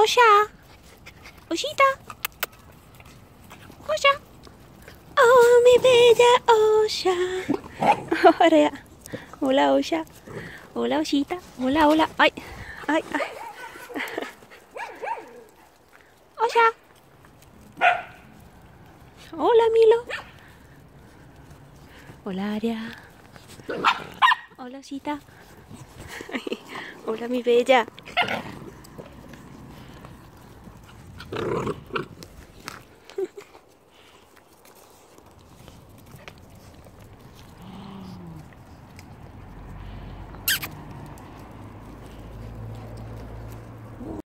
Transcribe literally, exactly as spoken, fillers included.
Olla. Ollita. Olla. Oh, mi bella olla. Ahora. Hola, olla. Hola, ollita. Hola, hola. Ay, ay, ay. Olla. Hola, Milo. Hola, Aria. Hola, ollita. Hola, mi bella.